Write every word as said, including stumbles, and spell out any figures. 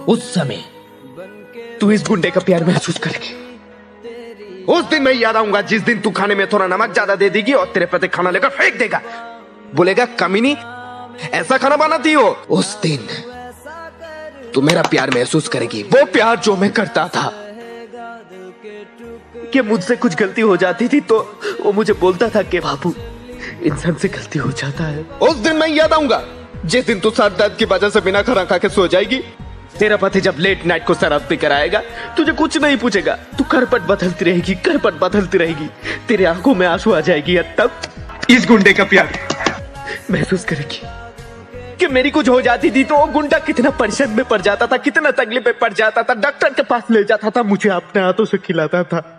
उस समय तू इस गुंडे का प्यार महसूस करेगी। उस दिन मैं याद आऊंगा जिस दिन तू खाने में थोड़ा नमक ज्यादा दे देगी और तेरे प्रति खाना लेकर फेंक देगा, बोलेगा कमीनी ऐसा खाना बनाती हो। उस दिन तू मेरा प्यार महसूस करेगी, वो प्यार जो मैं करता था। कि मुझसे कुछ गलती हो जाती थी तो वो मुझे बोलता था कि बाबू इंसान से गलती हो जाता है। उस दिन मैं याद आऊंगा जिस दिन तू सर दर्द की वजह से बिना खाना खा के सो जाएगी। तेरा पति जब लेट नाइट को शराब पीकर आएगा तुझे कुछ नहीं पूछेगा, तू करपट बदलती रहेगी, करपट बदलती रहेगी, तेरे आंखों में आंसू आ जाएगी। तब इस गुंडे का प्यार महसूस करेगी कि मेरी कुछ हो जाती थी तो वो गुंडा कितना परेशान में पड़ जाता था, कितना तकलीफ में पड़ जाता था, डॉक्टर के पास ले जाता था, मुझे अपने हाथों से खिलाता था।